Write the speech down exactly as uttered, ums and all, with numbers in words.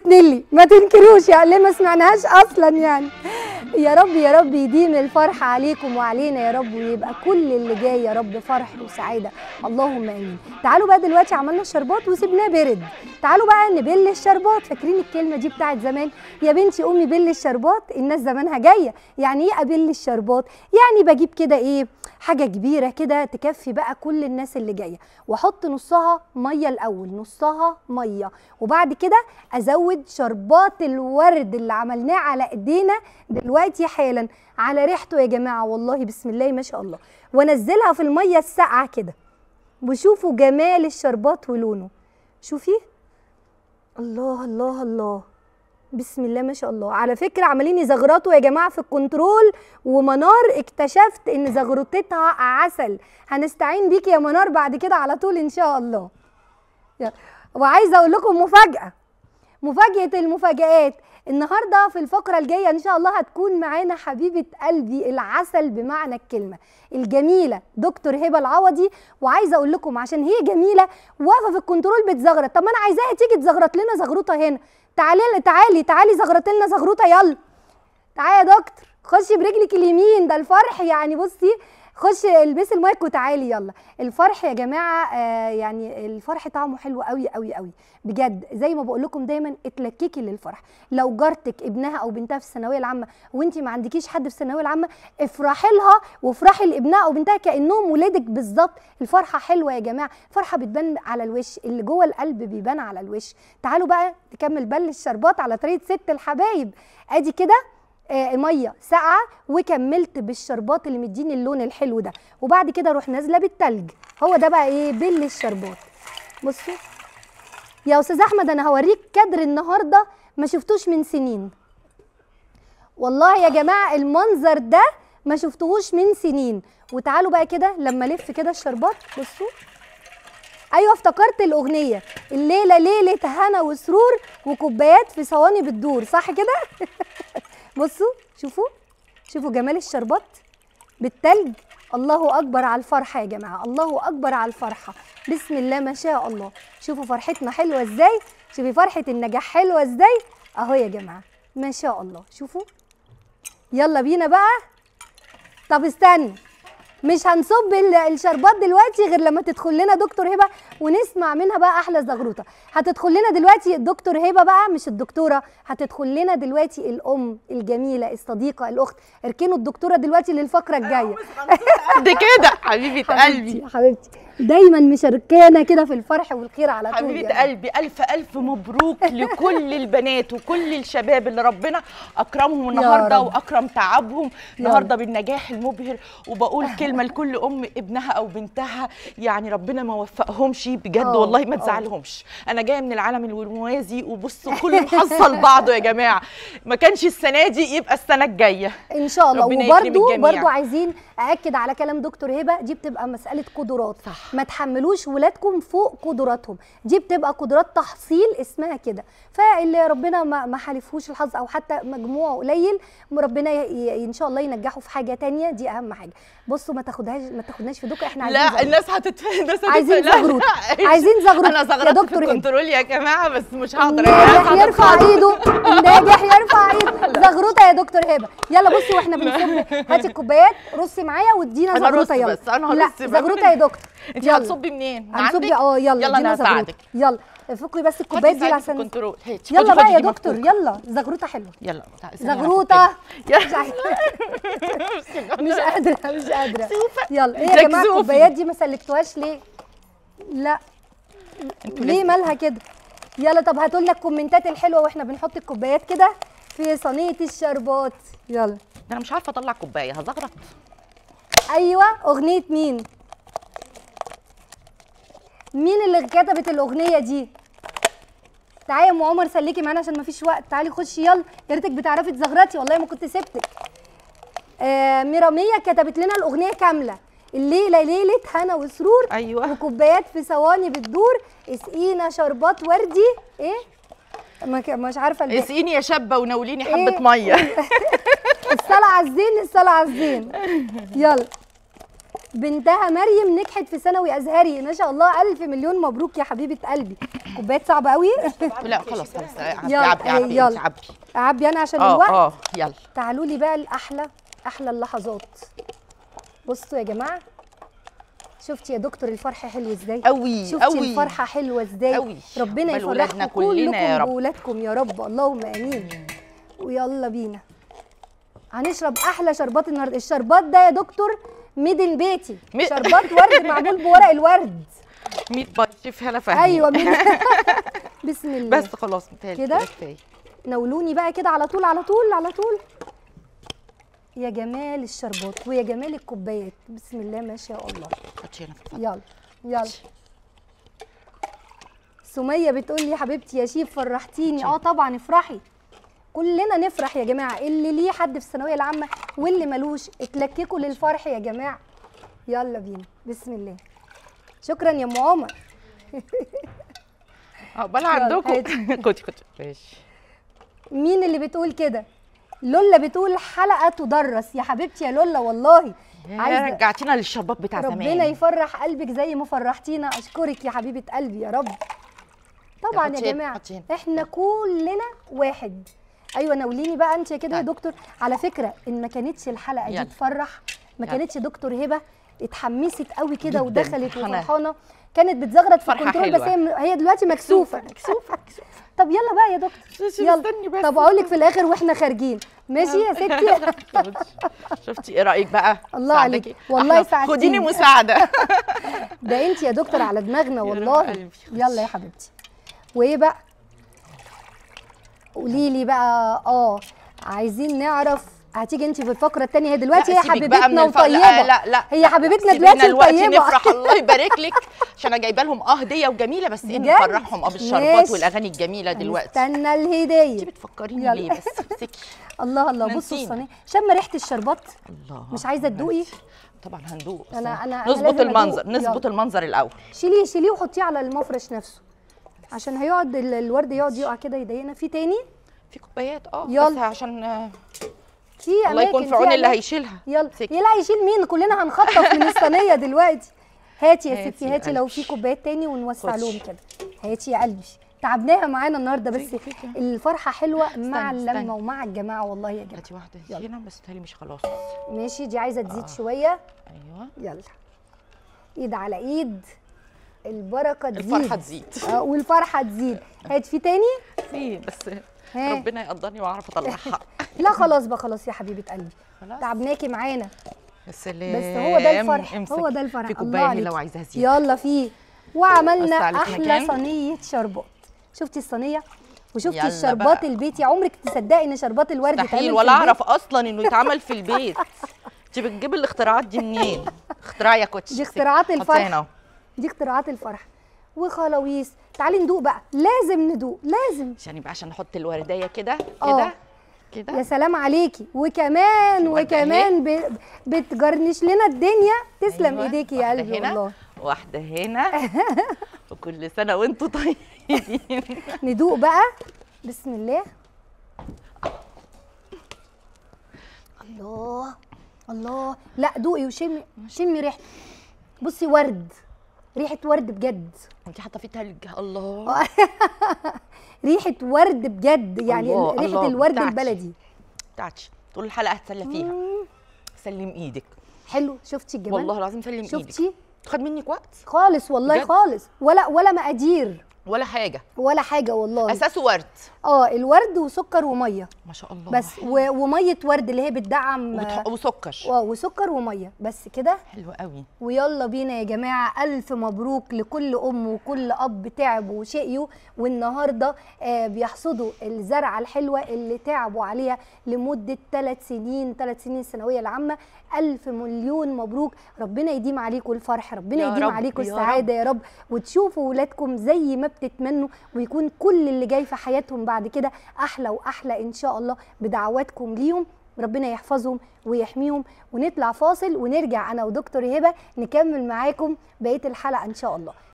نيلي ما تنكروش يعني، ليه ما سمعناهاش اصلا يعني. يا رب يا رب يديم الفرح عليكم وعلينا يا رب، ويبقى كل اللي جاي يا رب فرح وسعاده، اللهم امين. تعالوا بقى دلوقتي عملنا الشربات وسيبناه برد، تعالوا بقى نبل الشربات. فاكرين الكلمه دي بتاعت زمان؟ يا بنتي امي بل الشربات، الناس زمانها جايه. يعني ايه ابل الشربات؟ يعني بجيب كده ايه حاجه كبيره كده تكفي بقى كل الناس اللي جايه، واحط نصها ميه الاول، نصها ميه، وبعد كده ازود شربات الورد اللي عملناه على ايدينا دلوقتي حالا على ريحته يا جماعه، والله بسم الله ما شاء الله، وانزلها في الميه الساقعه كده، وشوفوا جمال الشربات ولونه. شوفي الله الله الله، بسم الله ما شاء الله. على فكره عمالين يزغرطوا يا جماعه في الكنترول، ومنار اكتشفت ان زغرطتها عسل، هنستعين بيكي يا منار بعد كده على طول ان شاء الله. وعايزه اقول لكم مفاجاه، مفاجاه المفاجآت النهارده في الفقره الجايه ان شاء الله هتكون معانا حبيبه قلبي العسل بمعنى الكلمه الجميله دكتور هبه العوضي. وعايزه اقول لكم عشان هي جميله واقفه في الكنترول بتزغرط، طب ما انا عايزاها تيجي تزغرط لنا زغروطه هنا. تعالي تعالي تعالي زغرطي لنا زغروطه، يلا تعالي يا دكتور، خشي برجلك اليمين، ده الفرح يعني. بصي خشي البسي المايك وتعالي يلا. الفرح يا جماعه آه يعني الفرح طعمه حلو قوي قوي قوي بجد، زي ما بقول لكم دايما اتلككي للفرح. لو جارتك ابنها او بنتها في الثانويه العامه وانت ما عندكيش حد في الثانويه العامه، افرحي لها وافرحي لابنها او بنتها كانهم ولادك بالظبط. الفرحه حلوه يا جماعه، الفرحه بتبان على الوش، اللي جوه القلب بيبان على الوش. تعالوا بقى نكمل بل الشربات على طريقه ست الحبايب. ادي كده آه ميه ساقعه، وكملت بالشربات اللي مديني اللون الحلو ده، وبعد كده اروح نازله بالتلج. هو ده بقى ايه بل الشربات. بصوا يا استاذ احمد، انا هوريك كادر النهارده ما شفتوش من سنين، والله يا جماعه المنظر ده ما شفتوهوش من سنين. وتعالوا بقى كده لما الف كده الشربات، بصوا ايوه افتكرت الاغنيه، الليله ليله هنا وسرور وكوبايات في صواني بتدور، صح كده؟ بصوا شوفوا شوفوا جمال الشربات بالتلج. الله اكبر على الفرحه يا جماعه، الله اكبر على الفرحه، بسم الله ما شاء الله. شوفوا فرحتنا حلوه ازاي، شوفي فرحه النجاح حلوه ازاي اهو يا جماعه ما شاء الله. شوفوا يلا بينا بقى. طب استنى، مش هنصب الشربات دلوقتي غير لما تدخل لنا دكتور هبه ونسمع منها بقى احلى زغروطه. هتدخل لنا دلوقتي الدكتور هبه بقى، مش الدكتوره، هتدخل لنا دلوقتي الام الجميله الصديقه الاخت. اركنوا الدكتوره دلوقتي للفقره الجايه. دي كده حبيبه قلبي حبيبتي دايما مشاركانا كده في الفرح والخير على طول. حبيبه يعني. قلبي الف الف مبروك لكل البنات وكل الشباب اللي ربنا اكرمهم النهارده واكرم تعبهم النهارده بالنجاح المبهر. وبقول كلمه لكل ام ابنها او بنتها يعني ربنا ما وفقهمش بجد أوه. والله ما تزعلهمش. انا جايه من العالم الموازي وبصوا كله محصل بعضه يا جماعه، ما كانش السنه دي يبقى السنه الجايه ان شاء الله. وبرده برده عايزين ااكد على كلام دكتور هبه، دي بتبقى مساله قدرات، صح. ما تحملوش ولادكم فوق قدراتهم، دي بتبقى قدرات تحصيل اسمها كده. فاللي ربنا ما حالفهوش الحظ او حتى مجموعه قليل، ربنا ان شاء الله ينجحوا في حاجه ثانيه، دي اهم حاجه. بصوا ما تاخدهاش ما تاخدناش في دوكا، احنا عايزين لا الناس هتتفهم، الناس عايزين زغروط، عايزين زغروط. انا زغرطت في الكنترول يا جماعه بس مش هقدر. الناجح يرفع ايده، الناجح يرفع ايده. زغروطه يا دكتور هبه. يلا بصي واحنا بنصب، هاتي الكوبايات رصي معايا وادينا زغروطه. يلا بس انا لا زغروطه يا دكتور. انت هتصبي منين؟ هنصبي اه يلا يلا انا هساعدك. يلا فكي بس الكوبايات دي عشان الكنترول. يلا بقى يا دكتور يلا زغروطه حلوه. يلا زغروطه مش قادره مش قادره. يلا ايه يا جماعه الكوبايات دي ما سلكتوهاش ليه؟ لا ليه مالها كده؟ يلا طب هاتوا لنا الكومنتات الحلوه واحنا بنحط الكوبايات كده في صينيه الشربات. يلا انا مش عارفه اطلع كوبايه، هزغرط. ايوه اغنيه مين؟ مين اللي كتبت الاغنيه دي؟ تعالي يا ام عمر سلكي معانا عشان مفيش وقت، تعالي خشي يلا. يا ريتك بتعرفي تزغرطي والله ما كنت سبتك. آه ميراميه كتبت لنا الاغنيه كامله، الليله ليله هنا وسرور ايوه وكوبايات في صواني بتدور، اسقينا شربات وردي ايه؟ مش عارفه الباقي. اسقيني يا شابه وناوليني حبه إيه؟ ميه. الصلاه على الزين، الصلاه على الزين. يلا بنتها مريم نجحت في ثانوي ازهري، ما شاء الله، الف مليون مبروك يا حبيبه قلبي. كوبايات صعبه قوي. لا خلاص خلاص عبي يلا، عبي عبي يلا. انت عبي. اعبي انا عشان اه الوقت. اه يلا. تعالوا لي بقى الاحلى، احلى اللحظات. بصوا يا جماعه، شفتي يا دكتور الفرحه حلو ازاي؟ قوي شفتي قوي الفرحه حلوه ازاي؟ قوي. ربنا عقبال ولادنا يفرحكم كلنا يا كلكم رب. بولادكم يا رب، اللهم امين. ويلا بينا هنشرب احلى شربات النهارده. الشربات ده يا دكتور ميدن بيتي، مي- شربات ورد معمول بورق الورد. مية باي شيف هلا فهمي. ايوه ميدن. بسم الله. بس خلاص متهيألي كده؟ كفاية. نولوني بقى كده على طول على طول على طول. يا جمال الشربات ويا جمال الكوبايات، بسم الله ما شاء الله. حطي هنا في الفضل. يلا يلا. سمية بتقول لي يا حبيبتي يا شيف فرحتيني. اه طبعا افرحي، كلنا نفرح يا جماعه، اللي ليه حد في الثانويه العامه واللي ملوش، اتلككوا للفرح يا جماعه. يلا بينا بسم الله. شكرا يا ام عمر. عقبال يلا، عندكم. هاتي. خدي خدي ماشي. مين اللي بتقول كده؟ لولا بتقول حلقه تدرس. يا حبيبتي يا لولا والله عايزه رجعتينا للشربات بتاع زمان. ربنا يفرح قلبك زي ما فرحتينا. اشكرك يا حبيبه قلبي يا رب. طبعا يا حطي هنا، جماعه حطي هنا. احنا كلنا واحد. ايوه ناوليني بقى انت كده يا طيب. دكتور. على فكره ان ما كانتش الحلقه دي يلا. تفرح، ما يلا. كانتش دكتور هبه اتحمست قوي كده جداً. ودخلت فرحانة. وفرحانه، كانت بتزغرط في فرحة الكنترول بس حلوة. هي هي دلوقتي مكسوفه. مكسوفه مكسوفه. طب يلا بقى يا دكتور يلا. استني بس. طب اقول لك في الاخر واحنا خارجين ماشي يا ستي. شفتي ايه رايك بقى؟ الله ساعدكي؟ عليك. والله أحلى- ساعدتيني. خديني مساعده. ده انت يا دكتور على دماغنا والله. قلبي. يلا يا حبيبتي. وايه بقى؟ قولي لي بقى. اه عايزين نعرف، هتيجي انت في الفقره الثانيه. هي دلوقتي هي لا، سيبك بقى من حبيبتنا الف- لا وطيبه. لا لا هي حبيبتنا سيبينا دلوقتي دلوقتي وطيبه. نفرح. الله يبارك لك عشان انا جايبه لهم اه هديه وجميله، بس ايه بجد؟ نفرحهم اه بالشربات ماشي. والاغاني الجميله دلوقتي. استنى انت الهديه. بتفكريني يلا. ليه بس؟ امسكي. الله الله. إحنا بصوا نسينا. الصينيه شم ريحه الشربات. الله. مش عايزة تدوقي؟ طبعا هندوق. بس أنا- أنا- أنا نظبط لازم المنظر، أدوق. نظبط يلا. المنظر الاول. شيليه شيليه وحطيه على المفرش نفسه عشان هيقعد ال- الورد يقعد يقع كده يضايقنا. في تاني؟ في كوبايات اه يلا. بس عشان آه، في الله يكون أماكن، في عون اللي أماكن. هيشيلها. يلا امسكي. يلا يشيل مين؟ كلنا هنخطف من الصينيه دلوقتي. هاتي يا هاتي ستي يا هاتي لو قلبي. في كوبايات تاني ونوسع خدي. لهم كده. هاتي يا قلبي. تعبناها معانا النهارده بس فكرة. الفرحه حلوه مع استني، اللمه استني. ومع الجماعه والله يا جماعه. هاتي واحده يلا. هنا بس تهيألي مش خلاص. ماشي دي عايزه تزيد آه. شويه. ايوه يلا ايد على ايد، البركه تزيد. الفرحه تزيد. اه والفرحه تزيد. هات في تاني؟ في بس ها. ربنا يقدرني واعرف اطلعها. لا خلاص بقى خلاص يا حبيبه قلبي، خلاص. تعبناكي معانا. يا سلام. بس هو ده الفرح، امسك. هو ده الفرح. في الله كوبايه هنا عليكي. لو عايزاها زياده. يلا فيه. وعملنا بص على احلى المكان. صينيه شربات. شفتي الصينيه وشفتي يلا الشربات بقى. البيتي. عمرك تصدقي ان شربات الورد يتعمل مستحيل في ولا البيت؟ اعرف اصلا انه يتعمل في البيت. انت بتجيبي الاختراعات دي منين؟ اختراع يا كوتش. دي اختراعات حطيها الفرح. هنا اهو. دي اختراعات الفرح وخلاويص. تعالي ندوق بقى، لازم ندوق لازم. عشان يبقى عشان نحط الورديه كده آه. كده يا كده. سلام عليكي. وكمان وردة وكمان ب... بتجرنش لنا الدنيا. تسلم أيوة. ايديكي يا واحدة قلبي هنا والله. واحده هنا. وكل سنه وانتم طيبين. ندوق بقى. بسم الله. الله الله. لا دوقي وشمي، شمي ريحه. بصي ورد، ريحه ورد بجد. انت حاطه فيه تلج. الله. ريحه ورد بجد يعني. الله، ريحه الله، الورد بتاعتي. البلدي. بتاعتش طول الحلقه هتسلى فيها. مم. سلم ايدك. حلو. شفتي الجمال؟ والله العظيم سلم ايدك. شفتي خد منك وقت خالص والله بجد؟ خالص. ولا ولا مقادير ولا حاجه. ولا حاجه والله. اساسه ورد. اه الورد وسكر وميه ما شاء الله. بس و... وميه ورد اللي هي بتدعم. وبتح... وسكر. اه وسكر وميه بس كده. حلو قوي. ويلا بينا يا جماعه. الف مبروك لكل ام وكل اب تعبوا وشقيوا والنهارده آه بيحصدوا الزرعه الحلوه اللي تعبوا عليها لمده ثلاث سنين، ثلاث سنين الثانويه العامه. الف مليون مبروك. ربنا يديم عليكم الفرح، ربنا يا يديم رب، عليكم يا السعاده يا رب. وتشوفوا ولادكم زي ما بتتمنوا، ويكون كل اللي جاي في حياتهم بعد كده احلى واحلى ان شاء الله بدعواتكم ليهم. ربنا يحفظهم ويحميهم. ونطلع فاصل ونرجع انا ودكتور هبه نكمل معاكم بقيه الحلقه ان شاء الله.